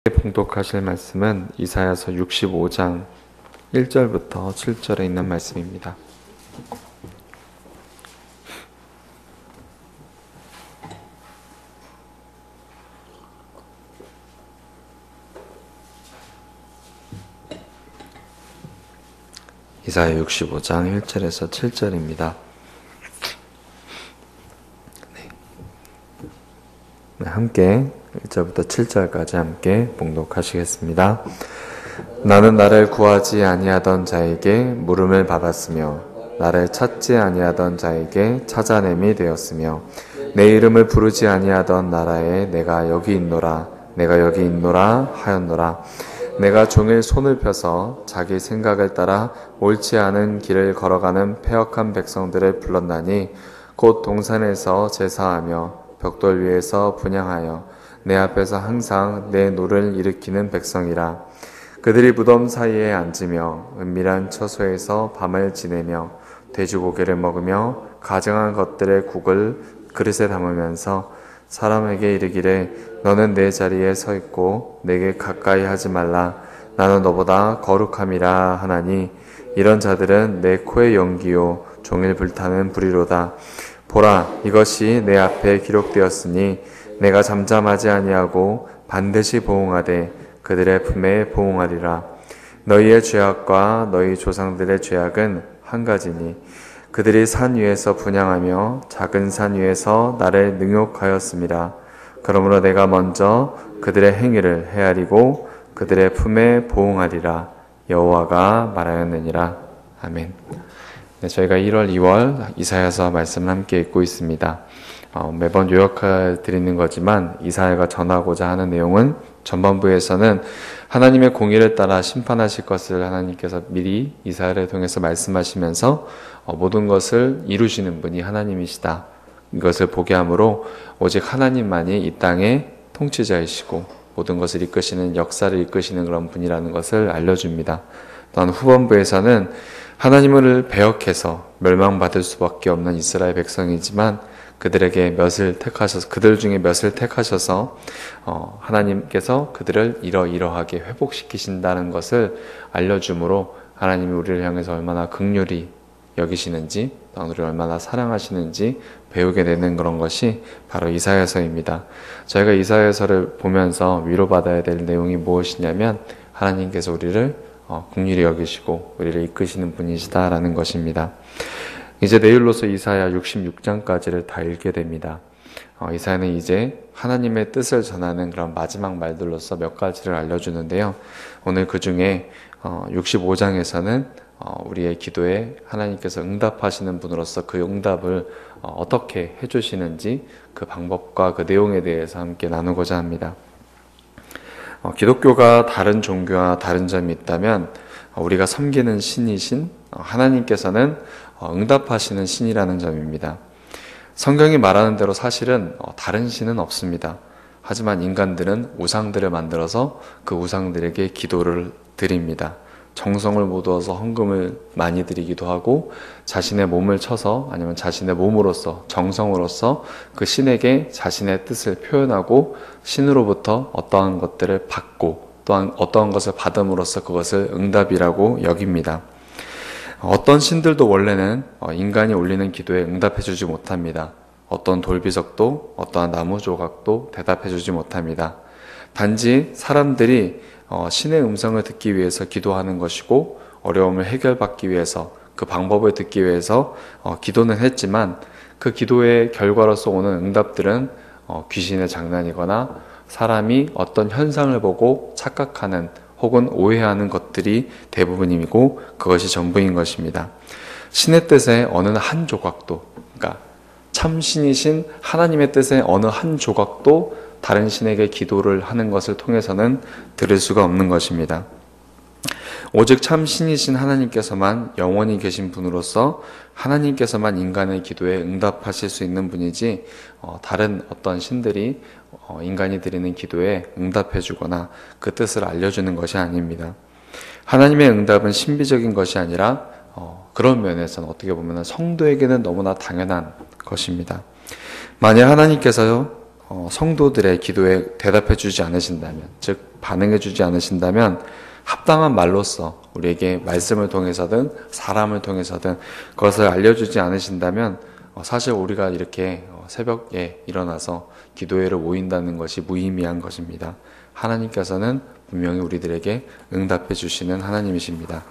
봉독하실 말씀은 이사야서 65장 1절부터 7절에 있는 말씀입니다. 이사야 65장 1절에서 7절입니다. 함께 1절부터 7절까지 함께 봉독하시겠습니다. 나는 나를 구하지 아니하던 자에게 물음을 받았으며 나를 찾지 아니하던 자에게 찾아냄이 되었으며 내 이름을 부르지 아니하던 나라에 내가 여기 있노라 내가 여기 있노라 하였노라. 내가 종일 손을 펴서 자기 생각을 따라 옳지 않은 길을 걸어가는 패역한 백성들을 불렀나니 곧 동산에서 제사하며 벽돌 위에서 분향하여 내 앞에서 항상 내 노를 일으키는 백성이라. 그들이 무덤 사이에 앉으며 은밀한 처소에서 밤을 지내며 돼지고기를 먹으며 가증한 것들의 국을 그릇에 담으면서 사람에게 이르기를 너는 내 자리에 서 있고 내게 가까이 하지 말라 나는 너보다 거룩함이라 하나니 이런 자들은 내 코의 연기요 종일 불타는 불이로다. 보라 이것이 내 앞에 기록되었으니 내가 잠잠하지 아니하고 반드시 보응하되 그들의 품에 보응하리라. 너희의 죄악과 너희 조상들의 죄악은 한 가지니 그들이 산 위에서 분향하며 작은 산 위에서 나를 능욕하였음이라. 그러므로 내가 먼저 그들의 행위를 헤아리고 그들의 품에 보응하리라. 여호와가 말하였느니라. 아멘. 네, 저희가 1월, 2월 이사야서 말씀을 함께 읽고 있습니다. 매번 요약해 드리는 거지만 이사야가 전하고자 하는 내용은 전반부에서는 하나님의 공의를 따라 심판하실 것을 하나님께서 미리 이사야를 통해서 말씀하시면서 모든 것을 이루시는 분이 하나님이시다. 이것을 보게 하므로 오직 하나님만이 이 땅의 통치자이시고 모든 것을 이끄시는 역사를 이끄시는 그런 분이라는 것을 알려줍니다. 또한 후반부에서는 하나님을 배역해서 멸망받을 수밖에 없는 이스라엘 백성이지만 그들에게 그들 중에 몇을 택하셔서 하나님께서 그들을 이러이러하게 회복시키신다는 것을 알려주므로 하나님이 우리를 향해서 얼마나 긍휼히 여기시는지 또 우리를 얼마나 사랑하시는지 배우게 되는 그런 것이 바로 이사야서입니다. 저희가 이사야서를 보면서 위로받아야 될 내용이 무엇이냐면 하나님께서 우리를 긍휼히 여기시고 우리를 이끄시는 분이시다라는 것입니다. 이제 내일로서 이사야 66장까지를 다 읽게 됩니다. 이사야는 이제 하나님의 뜻을 전하는 그런 마지막 말들로서 몇 가지를 알려주는데요. 오늘 그 중에 65장에서는 우리의 기도에 하나님께서 응답하시는 분으로서 그 응답을 어떻게 해주시는지 그 방법과 그 내용에 대해서 함께 나누고자 합니다. 기독교가 다른 종교와 다른 점이 있다면 우리가 섬기는 신이신 하나님께서는 응답하시는 신이라는 점입니다. 성경이 말하는 대로 사실은 다른 신은 없습니다. 하지만 인간들은 우상들을 만들어서 그 우상들에게 기도를 드립니다. 정성을 묻어서 헌금을 많이 드리기도 하고 자신의 몸을 쳐서 아니면 자신의 몸으로서 정성으로서 그 신에게 자신의 뜻을 표현하고 신으로부터 어떠한 것들을 받고 또한 어떠한 것을 받음으로써 그것을 응답이라고 여깁니다. 어떤 신들도 원래는 인간이 올리는 기도에 응답해주지 못합니다. 어떤 돌비석도 어떠한 나무 조각도 대답해주지 못합니다. 단지 사람들이 신의 음성을 듣기 위해서 기도하는 것이고 어려움을 해결받기 위해서 그 방법을 듣기 위해서 기도는 했지만 그 기도의 결과로서 오는 응답들은 귀신의 장난이거나 사람이 어떤 현상을 보고 착각하는 혹은 오해하는 것들이 대부분이고 그것이 전부인 것입니다. 신의 뜻의 어느 한 조각도, 그러니까 참신이신 하나님의 뜻의 어느 한 조각도 다른 신에게 기도를 하는 것을 통해서는 들을 수가 없는 것입니다. 오직 참신이신 하나님께서만 영원히 계신 분으로서 하나님께서만 인간의 기도에 응답하실 수 있는 분이지 다른 어떤 신들이 인간이 드리는 기도에 응답해주거나 그 뜻을 알려주는 것이 아닙니다. 하나님의 응답은 신비적인 것이 아니라 그런 면에서는 어떻게 보면 성도에게는 너무나 당연한 것입니다. 만약 하나님께서 성도들의 기도에 대답해 주지 않으신다면, 즉 반응해 주지 않으신다면 합당한 말로써 우리에게 말씀을 통해서든 사람을 통해서든 그것을 알려주지 않으신다면 사실 우리가 이렇게 새벽에 일어나서 기도회로 모인다는 것이 무의미한 것입니다. 하나님께서는 분명히 우리들에게 응답해 주시는 하나님이십니다.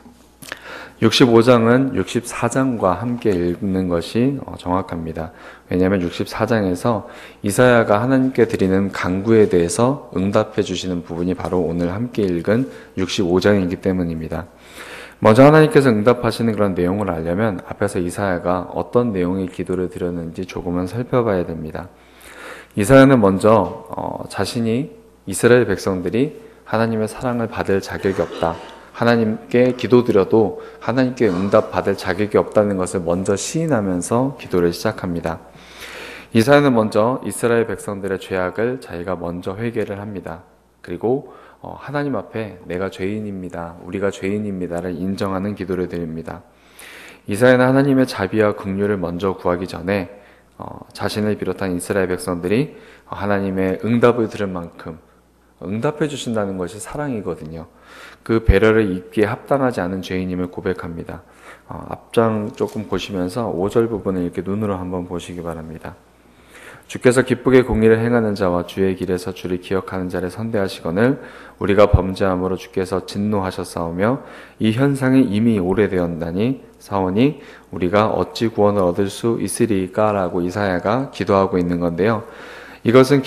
65장은 64장과 함께 읽는 것이 정확합니다. 왜냐하면 64장에서 이사야가 하나님께 드리는 간구에 대해서 응답해 주시는 부분이 바로 오늘 함께 읽은 65장이기 때문입니다. 먼저 하나님께서 응답하시는 그런 내용을 알려면 앞에서 이사야가 어떤 내용의 기도를 드렸는지 조금은 살펴봐야 됩니다. 이사야는 먼저 자신이 이스라엘 백성들이 하나님의 사랑을 받을 자격이 없다, 하나님께 기도드려도 하나님께 응답받을 자격이 없다는 것을 먼저 시인하면서 기도를 시작합니다. 이사야는 먼저 이스라엘 백성들의 죄악을 자기가 먼저 회개를 합니다. 그리고 하나님 앞에 내가 죄인입니다, 우리가 죄인입니다를 인정하는 기도를 드립니다. 이사야는 하나님의 자비와 긍휼을 먼저 구하기 전에 자신을 비롯한 이스라엘 백성들이 하나님의 응답을 들을 만큼 응답해 주신다는 것이 사랑이거든요. 그 배려를 입기에 합당하지 않은 죄인임을 고백합니다. 앞장 조금 보시면서 5절 부분을 이렇게 눈으로 한번 보시기 바랍니다. 주께서 기쁘게 공의를 행하는 자와 주의 길에서 주를 기억하는 자를 선대하시거늘 우리가 범죄함으로 주께서 진노하셨사오며 이 현상이 이미 오래되었나니 사오니 우리가 어찌 구원을 얻을 수 있으리까 라고 이사야가 기도하고 있는 건데요. 이것은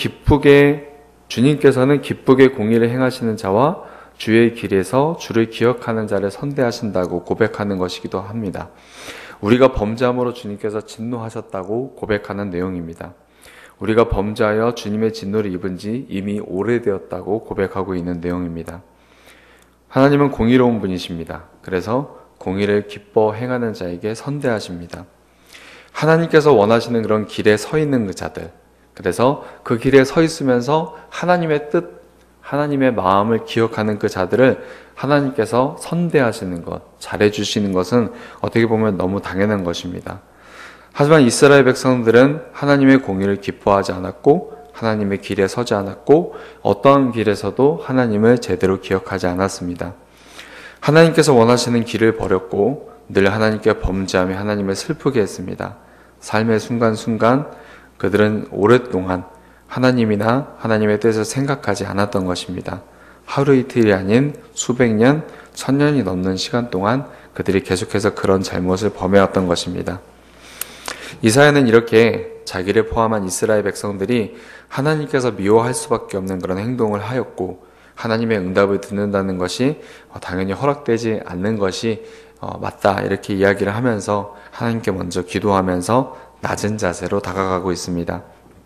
주님께서는 기쁘게 공의를 행하시는 자와 주의 길에서 주를 기억하는 자를 선대하신다고 고백하는 것이기도 합니다. 우리가 범죄함으로 주님께서 진노하셨다고 고백하는 내용입니다. 우리가 범죄하여 주님의 진노를 입은 지 이미 오래되었다고 고백하고 있는 내용입니다. 하나님은 공의로운 분이십니다. 그래서 공의를 기뻐 행하는 자에게 선대하십니다. 하나님께서 원하시는 그런 길에 서 있는 그 자들, 그래서 그 길에 서 있으면서 하나님의 뜻, 하나님의 마음을 기억하는 그 자들을 하나님께서 선대하시는 것, 잘해주시는 것은 어떻게 보면 너무 당연한 것입니다. 하지만 이스라엘 백성들은 하나님의 공의를 기뻐하지 않았고 하나님의 길에 서지 않았고 어떠한 길에서도 하나님을 제대로 기억하지 않았습니다. 하나님께서 원하시는 길을 버렸고 늘 하나님께 범죄하며 하나님을 슬프게 했습니다. 삶의 순간순간 그들은 오랫동안 하나님이나 하나님의 뜻을 생각하지 않았던 것입니다. 하루 이틀이 아닌 수백 년, 천년이 넘는 시간 동안 그들이 계속해서 그런 잘못을 범해왔던 것입니다. 이사야는 이렇게 자기를 포함한 이스라엘 백성들이 하나님께서 미워할 수밖에 없는 그런 행동을 하였고 하나님의 응답을 듣는다는 것이 당연히 허락되지 않는 것이 맞다 이렇게 이야기를 하면서 하나님께 먼저 기도하면서 낮은 자세로 다가가고 있습니다.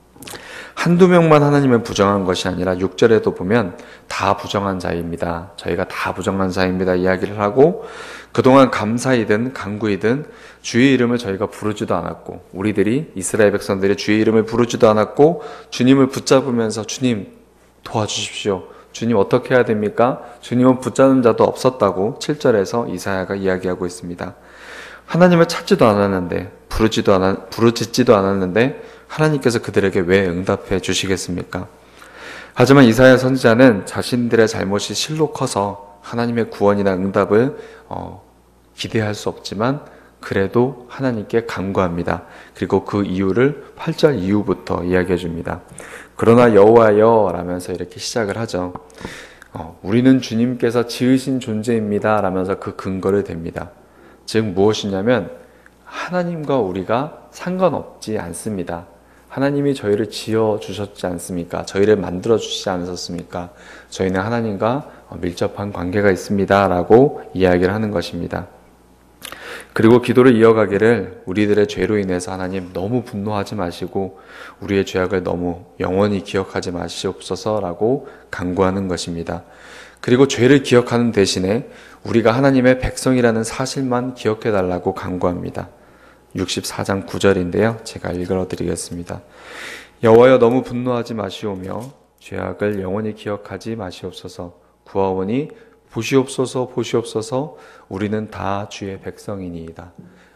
한두 명만 하나님을 부정한 것이 아니라 6절에도 보면 다 부정한 자입니다. 저희가 다 부정한 자입니다 이야기를 하고 그동안 감사이든 간구이든 주의 이름을 저희가 부르지도 않았고 우리들이 이스라엘 백성들이 주의 이름을 부르지도 않았고 주님을 붙잡으면서 주님 도와주십시오. 주님 어떻게 해야 됩니까? 주님은 붙잡는 자도 없었다고 7절에서 이사야가 이야기하고 있습니다. 하나님을 찾지도 않았는데 부르짖지도 않았는데 하나님께서 그들에게 왜 응답해 주시겠습니까? 하지만 이사야 선지자는 자신들의 잘못이 실로 커서 하나님의 구원이나 응답을 기대할 수 없지만 그래도 하나님께 간구합니다. 그리고 그 이유를 8절 이후부터 이야기해 줍니다. 그러나 여호와여 라면서 이렇게 시작을 하죠. 우리는 주님께서 지으신 존재입니다 라면서 그 근거를 댑니다. 즉 무엇이냐면 하나님과 우리가 상관없지 않습니다. 하나님이 저희를 지어주셨지 않습니까? 저희를 만들어주시지 않으셨습니까? 저희는 하나님과 밀접한 관계가 있습니다 라고 이야기를 하는 것입니다. 그리고 기도를 이어가기를 우리들의 죄로 인해서 하나님 너무 분노하지 마시고 우리의 죄악을 너무 영원히 기억하지 마시옵소서 라고 간구하는 것입니다. 그리고 죄를 기억하는 대신에 우리가 하나님의 백성이라는 사실만 기억해 달라고 간구합니다. 64장 9절인데요. 제가 읽어드리겠습니다. 여호와여 너무 분노하지 마시오며 죄악을 영원히 기억하지 마시옵소서. 구하오니 보시옵소서 보시옵소서 우리는 다 주의 백성이니이다.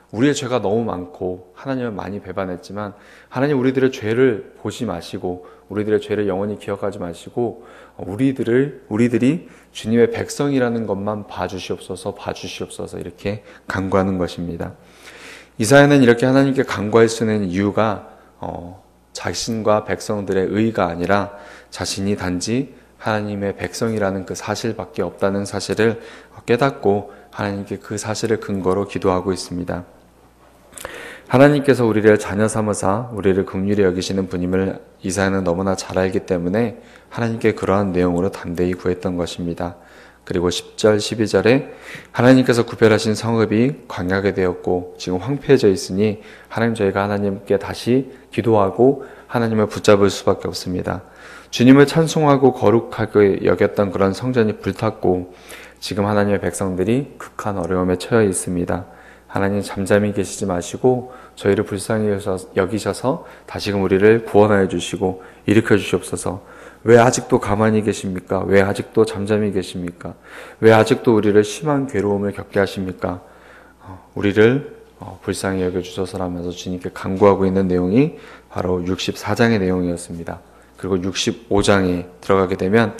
우리의 죄가 너무 많고 하나님을 많이 배반했지만 하나님 우리들의 죄를 보지 마시고 우리들의 죄를 영원히 기억하지 마시고 우리들이 주님의 백성이라는 것만 봐주시옵소서 이렇게 간구하는 것입니다. 이사야는 이렇게 하나님께 간구할 수 있는 이유가 자신과 백성들의 의가 아니라 자신이 단지 하나님의 백성이라는 그 사실밖에 없다는 사실을 깨닫고 하나님께 그 사실을 근거로 기도하고 있습니다. 하나님께서 우리를 자녀 삼으사 우리를 긍휼히 여기시는 분임을 이사야는 너무나 잘 알기 때문에 하나님께 그러한 내용으로 담대히 구했던 것입니다. 그리고 10절, 12절에 하나님께서 구별하신 성읍이 광야게 되었고 지금 황폐해져 있으니 하나님 저희가 하나님께 다시 기도하고 하나님을 붙잡을 수밖에 없습니다. 주님을 찬송하고 거룩하게 여겼던 그런 성전이 불탔고 지금 하나님의 백성들이 극한 어려움에 처해 있습니다. 하나님 잠잠히 계시지 마시고 저희를 불쌍히 여기셔서 다시금 우리를 구원하여 주시고 일으켜 주시옵소서. 왜 아직도 가만히 계십니까? 왜 아직도 잠잠히 계십니까? 왜 아직도 우리를 심한 괴로움을 겪게 하십니까? 우리를 불쌍히 여겨주셔서라면서 주님께 간구하고 있는 내용이 바로 64장의 내용이었습니다. 그리고 65장에 들어가게 되면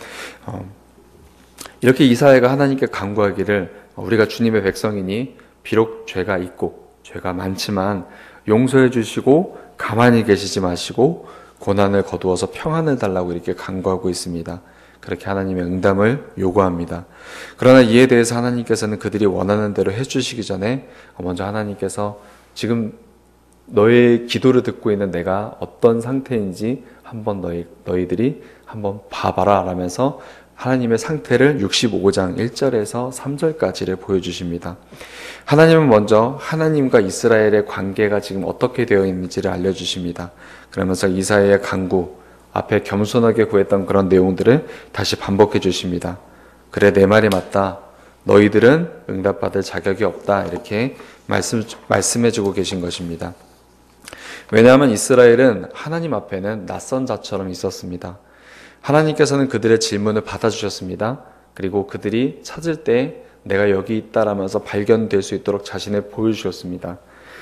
이렇게 이사야가 하나님께 간구하기를 우리가 주님의 백성이니 비록 죄가 있고 죄가 많지만 용서해 주시고 가만히 계시지 마시고 고난을 거두어서 평안을 달라고 이렇게 간구하고 있습니다. 그렇게 하나님의 응답을 요구합니다. 그러나 이에 대해서 하나님께서는 그들이 원하는 대로 해주시기 전에 먼저 하나님께서 지금 너의 기도를 듣고 있는 내가 어떤 상태인지 한번 너희들이 한번 봐봐라 라면서 하나님의 상태를 65장 1절에서 3절까지를 보여주십니다. 하나님은 먼저 하나님과 이스라엘의 관계가 지금 어떻게 되어 있는지를 알려주십니다. 그러면서 이사야의 간구, 앞에 겸손하게 구했던 그런 내용들을 다시 반복해 주십니다. 그래 내 말이 맞다. 너희들은 응답받을 자격이 없다. 이렇게 말씀해 주고 계신 것입니다. 왜냐하면 이스라엘은 하나님 앞에는 낯선 자처럼 있었습니다. 하나님께서는 그들의 질문을 받아주셨습니다. 그리고 그들이 찾을 때 내가 여기 있다라면서 발견될 수 있도록 자신을 보여주셨습니다.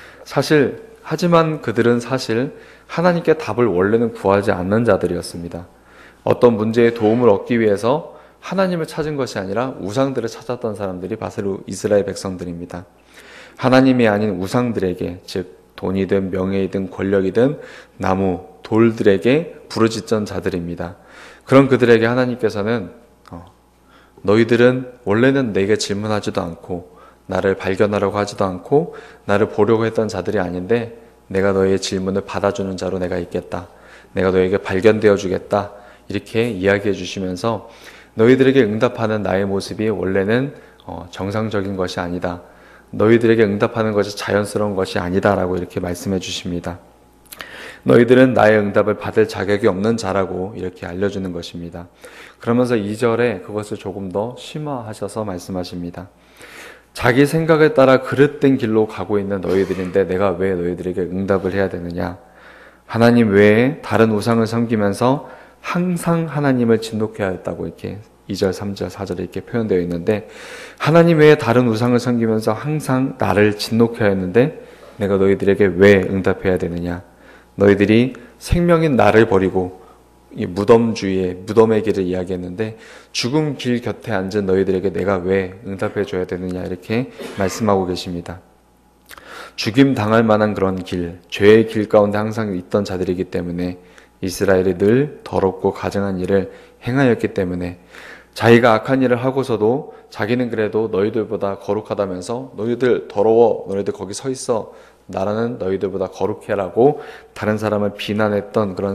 하지만 그들은 사실 하나님께 답을 원래는 구하지 않는 자들이었습니다. 어떤 문제에 도움을 얻기 위해서 하나님을 찾은 것이 아니라 우상들을 찾았던 사람들이 바로 이스라엘 백성들입니다. 하나님이 아닌 우상들에게, 즉 돈이든 명예이든 권력이든 나무, 돌들에게 부르짖던 자들입니다. 그런 그들에게 하나님께서는 너희들은 원래는 내게 질문하지도 않고 나를 발견하려고 하지도 않고 나를 보려고 했던 자들이 아닌데 내가 너희의 질문을 받아주는 자로 내가 있겠다. 내가 너에게 발견되어 주겠다. 이렇게 이야기해 주시면서 너희들에게 응답하는 나의 모습이 원래는 정상적인 것이 아니다. 너희들에게 응답하는 것이 자연스러운 것이 아니다라고 이렇게 말씀해 주십니다. 너희들은 나의 응답을 받을 자격이 없는 자라고 이렇게 알려주는 것입니다. 그러면서 2절에 그것을 조금 더 심화하셔서 말씀하십니다. 자기 생각에 따라 그릇된 길로 가고 있는 너희들인데 내가 왜 너희들에게 응답을 해야 되느냐? 하나님 외에 다른 우상을 섬기면서 항상 하나님을 진노케 하였다고 이렇게 2절, 3절, 4절에 이렇게 표현되어 있는데 하나님 외에 다른 우상을 섬기면서 항상 나를 진노케 하였는데 내가 너희들에게 왜 응답해야 되느냐? 너희들이 생명인 나를 버리고 이 무덤의 길을 이야기했는데 죽음 길 곁에 앉은 너희들에게 내가 왜 응답해 줘야 되느냐 이렇게 말씀하고 계십니다. 죽임 당할 만한 그런 길, 죄의 길 가운데 항상 있던 자들이기 때문에 이스라엘이 늘 더럽고 가증한 일을 행하였기 때문에 자기가 악한 일을 하고서도 자기는 그래도 너희들보다 거룩하다면서 너희들 더러워, 너희들 거기 서 있어, 나라는 너희들보다 거룩해라고 다른 사람을 비난했던 그런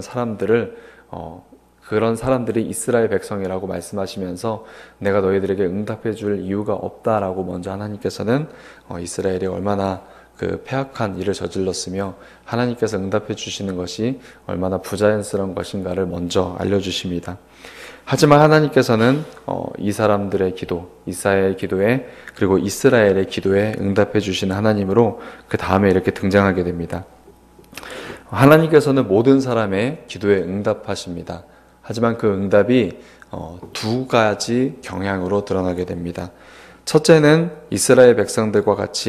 사람들이 이스라엘 백성이라고 말씀하시면서 내가 너희들에게 응답해 줄 이유가 없다라고 먼저 하나님께서는 이스라엘이 얼마나 그 패악한 일을 저질렀으며 하나님께서 응답해 주시는 것이 얼마나 부자연스러운 것인가를 먼저 알려주십니다. 하지만 하나님께서는 이 사람들의 기도, 이사야의 기도에 그리고 이스라엘의 기도에 응답해 주시는 하나님으로 그 다음에 이렇게 등장하게 됩니다. 하나님께서는 모든 사람의 기도에 응답하십니다. 하지만 그 응답이 두 가지 경향으로 드러나게 됩니다. 첫째는 이스라엘 백성들과 같이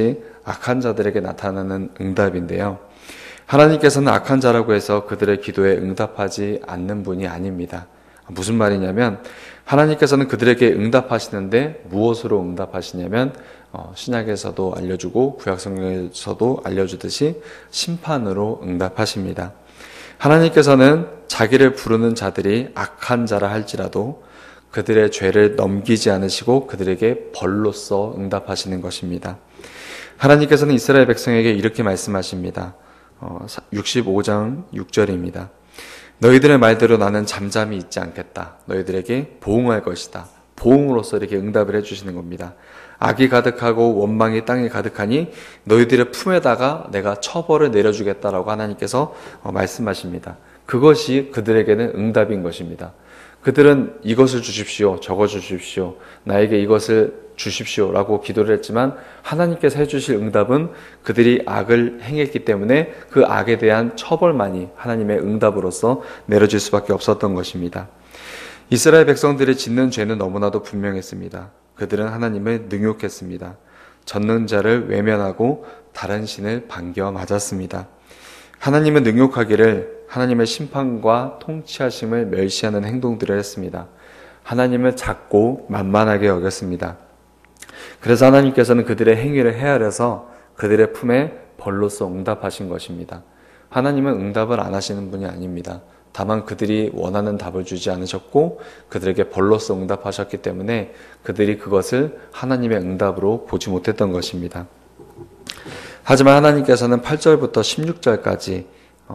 악한 자들에게 나타나는 응답인데요. 하나님께서는 악한 자라고 해서 그들의 기도에 응답하지 않는 분이 아닙니다. 무슨 말이냐면 하나님께서는 그들에게 응답하시는데 무엇으로 응답하시냐면 신약에서도 알려주고 구약성경에서도 알려주듯이 심판으로 응답하십니다. 하나님께서는 자기를 부르는 자들이 악한 자라 할지라도 그들의 죄를 넘기지 않으시고 그들에게 벌로써 응답하시는 것입니다. 하나님께서는 이스라엘 백성에게 이렇게 말씀하십니다. 65장 6절입니다. 너희들의 말대로 나는 잠잠히 있지 않겠다. 너희들에게 보응할 것이다. 보응으로서 이렇게 응답을 해주시는 겁니다. 악이 가득하고 원망이 땅에 가득하니 너희들의 품에다가 내가 처벌을 내려주겠다라고 하나님께서 말씀하십니다. 그것이 그들에게는 응답인 것입니다. 그들은 이것을 주십시오, 저것 주십시오, 나에게 이것을 주십시오 라고 기도를 했지만 하나님께서 해주실 응답은 그들이 악을 행했기 때문에 그 악에 대한 처벌만이 하나님의 응답으로서 내려질 수밖에 없었던 것입니다. 이스라엘 백성들이 짓는 죄는 너무나도 분명했습니다. 그들은 하나님을 능욕했습니다. 전능자를 외면하고 다른 신을 반겨 맞았습니다. 하나님은 능욕하기를 하나님의 심판과 통치하심을 멸시하는 행동들을 했습니다. 하나님을 작고 만만하게 여겼습니다. 그래서 하나님께서는 그들의 행위를 헤아려서 그들의 품에 벌로써 응답하신 것입니다. 하나님은 응답을 안 하시는 분이 아닙니다. 다만 그들이 원하는 답을 주지 않으셨고 그들에게 벌로써 응답하셨기 때문에 그들이 그것을 하나님의 응답으로 보지 못했던 것입니다. 하지만 하나님께서는 8절부터 16절까지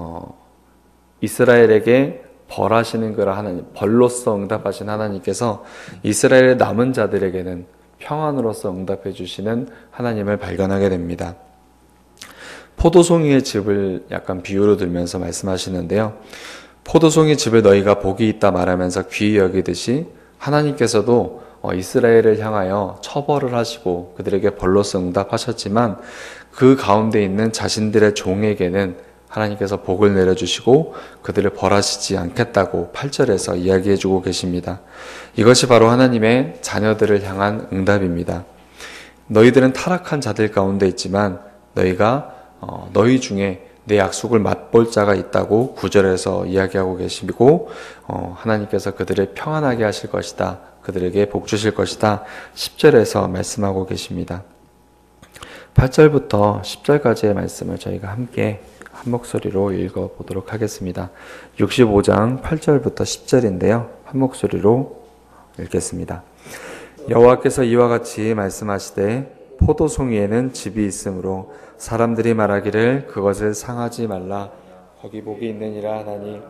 이스라엘에게 벌하시는 거라 하나님, 벌로써 응답하신 하나님께서 이스라엘의 남은 자들에게는 평안으로서 응답해 주시는 하나님을 발견하게 됩니다. 포도송이의 즙을 약간 비유로 들면서 말씀하시는데요. 포도송이 즙을 너희가 복이 있다 말하면서 귀히 여기듯이 하나님께서도 이스라엘을 향하여 처벌을 하시고 그들에게 벌로써 응답하셨지만 그 가운데 있는 자신들의 종에게는 하나님께서 복을 내려주시고 그들을 벌하시지 않겠다고 8절에서 이야기해주고 계십니다. 이것이 바로 하나님의 자녀들을 향한 응답입니다. 너희들은 타락한 자들 가운데 있지만 너희가 너희 중에 내 약속을 맛볼 자가 있다고 9절에서 이야기하고 계시고 하나님께서 그들을 평안하게 하실 것이다. 그들에게 복 주실 것이다. 10절에서 말씀하고 계십니다. 8절부터 10절까지의 말씀을 저희가 함께 한 목소리로 읽어보도록 하겠습니다. 65장 8절부터 10절인데요. 한 목소리로 읽겠습니다. 여호와께서 이와 같이 말씀하시되 포도송이에는 즙이 있으므로 사람들이 말하기를 그것을 상하지 말라. 거기 복이 있느니라 하나니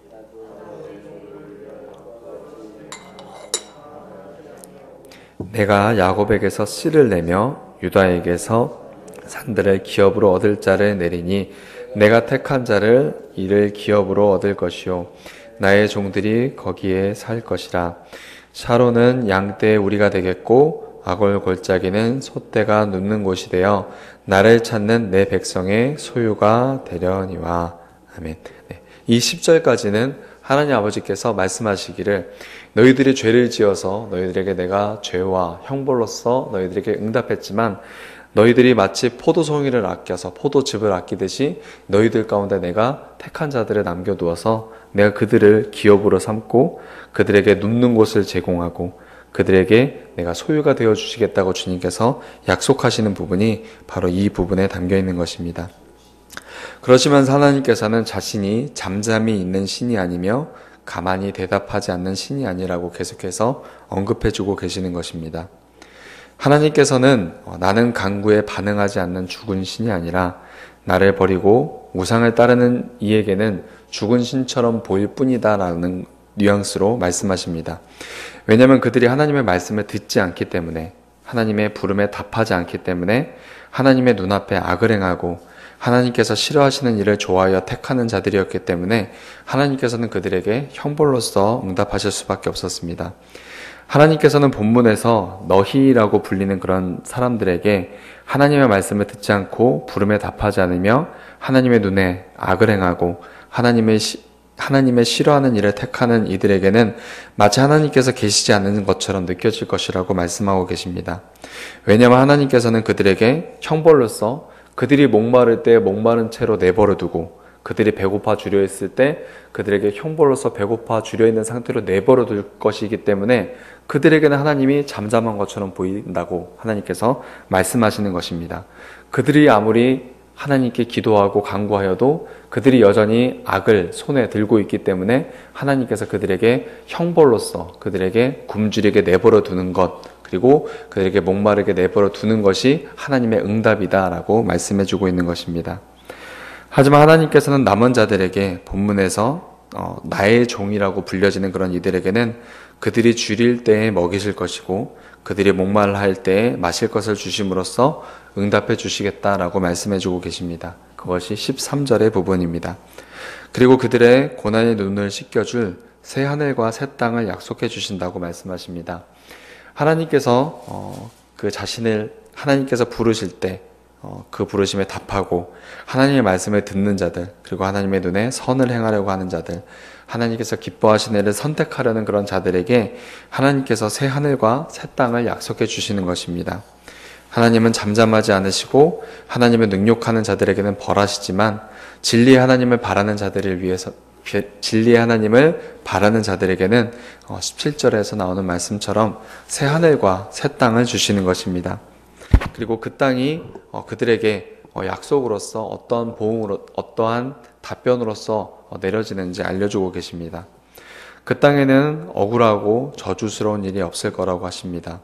내가 야곱에게서 씨를 내며 유다에게서 산들을 기업으로 얻을 자를 내리니 내가 택한 자를 이를 기업으로 얻을 것이요 나의 종들이 거기에 살 것이라. 샤론은 양떼의 우리가 되겠고 아골 골짜기는 소떼가 눕는 곳이 되어 나를 찾는 내 백성의 소유가 되려니와. 아멘. 네. 이 10절까지는 하나님 아버지께서 말씀하시기를 너희들이 죄를 지어서 너희들에게 내가 죄와 형벌로서 너희들에게 응답했지만 너희들이 마치 포도송이를 아껴서 포도즙을 아끼듯이 너희들 가운데 내가 택한 자들을 남겨두어서 내가 그들을 기업으로 삼고 그들에게 눕는 곳을 제공하고 그들에게 내가 소유가 되어 주시겠다고 주님께서 약속하시는 부분이 바로 이 부분에 담겨 있는 것입니다. 그러시면서 하나님께서는 자신이 잠잠히 있는 신이 아니며 가만히 대답하지 않는 신이 아니라고 계속해서 언급해주고 계시는 것입니다. 하나님께서는 나는 간구에 반응하지 않는 죽은 신이 아니라 나를 버리고 우상을 따르는 이에게는 죽은 신처럼 보일 뿐이다 라는 뉘앙스로 말씀하십니다. 왜냐하면 그들이 하나님의 말씀을 듣지 않기 때문에 하나님의 부름에 답하지 않기 때문에 하나님의 눈앞에 악을 행하고 하나님께서 싫어하시는 일을 좋아하여 택하는 자들이었기 때문에 하나님께서는 그들에게 형벌로서 응답하실 수밖에 없었습니다. 하나님께서는 본문에서 너희라고 불리는 그런 사람들에게 하나님의 말씀을 듣지 않고 부름에 답하지 않으며 하나님의 눈에 악을 행하고 하나님의 하나님의 싫어하는 일을 택하는 이들에게는 마치 하나님께서 계시지 않는 것처럼 느껴질 것이라고 말씀하고 계십니다. 왜냐하면 하나님께서는 그들에게 형벌로서 그들이 목마를 때 목마른 채로 내버려 두고 그들이 배고파 주려 했을 때 그들에게 형벌로서 배고파 주려 있는 상태로 내버려 둘 것이기 때문에 그들에게는 하나님이 잠잠한 것처럼 보인다고 하나님께서 말씀하시는 것입니다. 그들이 아무리 하나님께 기도하고 간구하여도 그들이 여전히 악을 손에 들고 있기 때문에 하나님께서 그들에게 형벌로서 그들에게 굶주리게 내버려 두는 것, 그리고 그들에게 목마르게 내버려 두는 것이 하나님의 응답이다라고 말씀해 주고 있는 것입니다. 하지만 하나님께서는 남은 자들에게 본문에서 나의 종이라고 불려지는 그런 이들에게는 그들이 줄일 때에 먹이실 것이고 그들이 목말라할 때에 마실 것을 주심으로써 응답해 주시겠다라고 말씀해 주고 계십니다. 그것이 13절의 부분입니다. 그리고 그들의 고난의 눈을 씻겨줄 새 하늘과 새 땅을 약속해 주신다고 말씀하십니다. 하나님께서 그 자신을 하나님께서 부르실 때 그 부르심에 답하고 하나님의 말씀을 듣는 자들, 그리고 하나님의 눈에 선을 행하려고 하는 자들, 하나님께서 기뻐하시는 일을 선택하려는 그런 자들에게 하나님께서 새 하늘과 새 땅을 약속해 주시는 것입니다. 하나님은 잠잠하지 않으시고 하나님을 능욕하는 자들에게는 벌하시지만 진리의 하나님을 바라는 자들을 위해서 진리의 하나님을 바라는 자들에게는 17절에서 나오는 말씀처럼 새 하늘과 새 땅을 주시는 것입니다. 그리고 그 땅이 그들에게 약속으로서 어떠한 보응으로, 어떠한 답변으로서 내려지는지 알려주고 계십니다. 그 땅에는 억울하고 저주스러운 일이 없을 거라고 하십니다.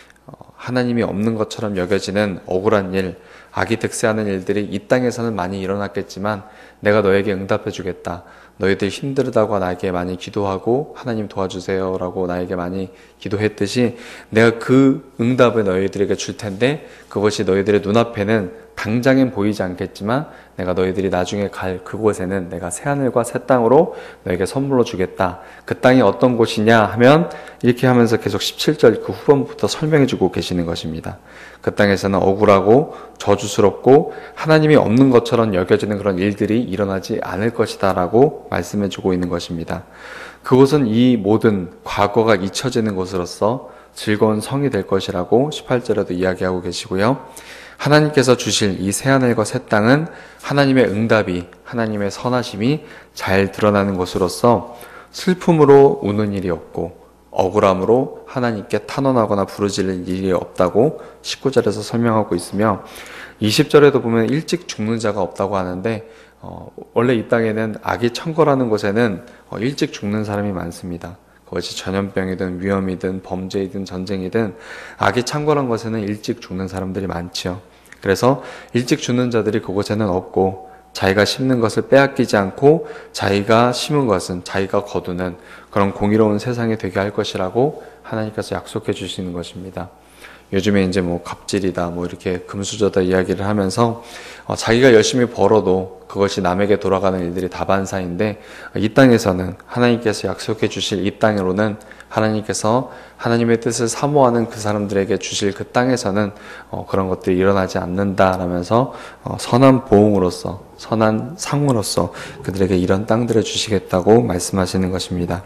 하나님이 없는 것처럼 여겨지는 억울한 일, 악이 득세하는 일들이 이 땅에서는 많이 일어났겠지만 내가 너에게 응답해 주겠다. 너희들 힘들다고 나에게 많이 기도하고 하나님 도와주세요 라고 나에게 많이 기도했듯이 내가 그 응답을 너희들에게 줄 텐데 그것이 너희들의 눈앞에는 당장엔 보이지 않겠지만 내가 너희들이 나중에 갈 그곳에는 내가 새하늘과 새 땅으로 너에게 선물로 주겠다. 그 땅이 어떤 곳이냐 하면 이렇게 하면서 계속 17절 그 후반부터 설명해 주고 계시는 것입니다. 그 땅에서는 억울하고 저주스럽고 하나님이 없는 것처럼 여겨지는 그런 일들이 일어나지 않을 것이다 라고 말씀해 주고 있는 것입니다. 그곳은 이 모든 과거가 잊혀지는 곳으로서 즐거운 성이 될 것이라고 18절에도 이야기하고 계시고요. 하나님께서 주실 이 새하늘과 새 땅은 하나님의 응답이, 하나님의 선하심이 잘 드러나는 곳으로서 슬픔으로 우는 일이 없고 억울함으로 하나님께 탄원하거나 부르짖는 일이 없다고 19절에서 설명하고 있으며 20절에도 보면 일찍 죽는 자가 없다고 하는데 원래 이 땅에는 악이 천거라는 곳에는 일찍 죽는 사람이 많습니다. 그것이 전염병이든 위험이든 범죄이든 전쟁이든 악이 창궐한 것에는 일찍 죽는 사람들이 많지요. 그래서 일찍 죽는 자들이 그곳에는 없고 자기가 심는 것을 빼앗기지 않고 자기가 심은 것은 자기가 거두는 그런 공의로운 세상이 되게 할 것이라고 하나님께서 약속해 주시는 것입니다. 요즘에 이제 갑질이다 이렇게 금수저다 이야기를 하면서 자기가 열심히 벌어도 그것이 남에게 돌아가는 일들이 다반사인데 이 땅에서는 하나님께서 약속해 주실 이 땅으로는 하나님께서 하나님의 뜻을 사모하는 그 사람들에게 주실 그 땅에서는 그런 것들이 일어나지 않는다라면서 선한 보응으로서 선한 상으로서 그들에게 이런 땅들을 주시겠다고 말씀하시는 것입니다.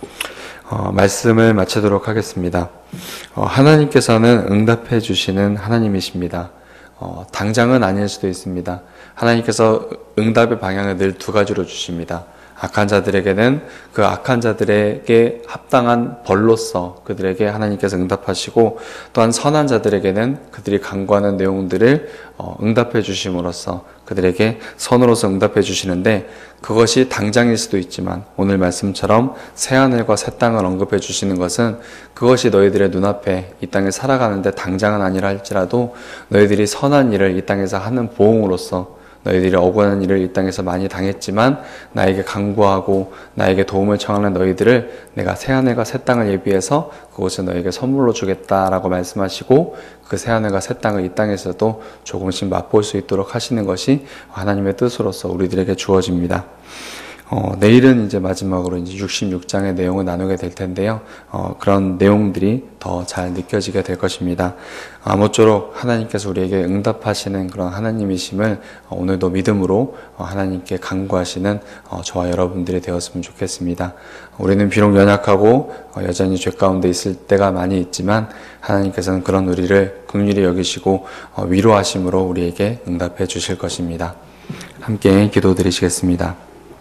말씀을 마치도록 하겠습니다. 하나님께서는 응답해 주시는 하나님이십니다. 당장은 아닐 수도 있습니다. 하나님께서 응답의 방향을 늘 두 가지로 주십니다. 악한 자들에게는 그 악한 자들에게 합당한 벌로서 그들에게 하나님께서 응답하시고 또한 선한 자들에게는 그들이 간구하는 내용들을 응답해 주심으로써 그들에게 선으로서 응답해 주시는데 그것이 당장일 수도 있지만 오늘 말씀처럼 새하늘과 새 땅을 언급해 주시는 것은 그것이 너희들의 눈앞에 이 땅에 살아가는데 당장은 아니라 할지라도 너희들이 선한 일을 이 땅에서 하는 보응으로서 너희들이 억울한 일을 이 땅에서 많이 당했지만 나에게 간구하고 나에게 도움을 청하는 너희들을 내가 새하늘과 새 땅을 예비해서 그것을 너에게 선물로 주겠다라고 말씀하시고 그 새하늘과 새 땅을 이 땅에서도 조금씩 맛볼 수 있도록 하시는 것이 하나님의 뜻으로서 우리들에게 주어집니다. 내일은 이제 마지막으로 이제 66장의 내용을 나누게 될 텐데요. 그런 내용들이 더 잘 느껴지게 될 것입니다. 아무쪼록 하나님께서 우리에게 응답하시는 그런 하나님이심을 오늘도 믿음으로 하나님께 간구하시는 저와 여러분들이 되었으면 좋겠습니다. 우리는 비록 연약하고 여전히 죄 가운데 있을 때가 많이 있지만 하나님께서는 그런 우리를 긍휼히 여기시고 위로하심으로 우리에게 응답해 주실 것입니다. 함께 기도드리시겠습니다.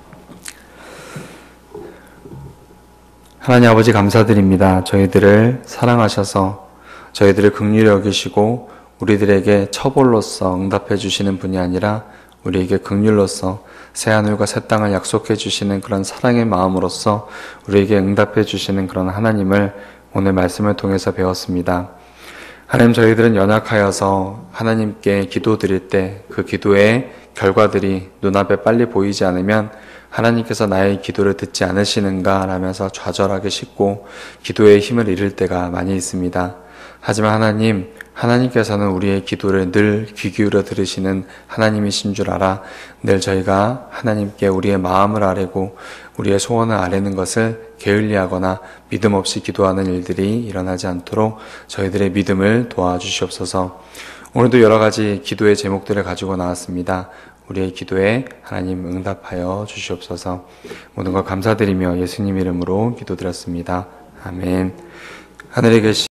하나님 아버지 감사드립니다. 저희들을 사랑하셔서 저희들을 긍휼히 여기시고 우리들에게 처벌로서 응답해 주시는 분이 아니라 우리에게 긍휼로서 새하늘과 새 땅을 약속해 주시는 그런 사랑의 마음으로서 우리에게 응답해 주시는 그런 하나님을 오늘 말씀을 통해서 배웠습니다. 하나님, 저희들은 연약하여서 하나님께 기도드릴 때 그 기도의 결과들이 눈앞에 빨리 보이지 않으면 하나님께서 나의 기도를 듣지 않으시는가 라면서 좌절하기 쉽고 기도의 힘을 잃을 때가 많이 있습니다. 하지만 하나님께서는 우리의 기도를 늘 귀 기울여 들으시는 하나님이신 줄 알아 늘 저희가 하나님께 우리의 마음을 아뢰고 우리의 소원을 아뢰는 것을 게을리하거나 믿음 없이 기도하는 일들이 일어나지 않도록 저희들의 믿음을 도와주시옵소서. 오늘도 여러 가지 기도의 제목들을 가지고 나왔습니다. 우리의 기도에 하나님 응답하여 주시옵소서. 모든 것 감사드리며 예수님 이름으로 기도드렸습니다. 아멘. 하늘에 계신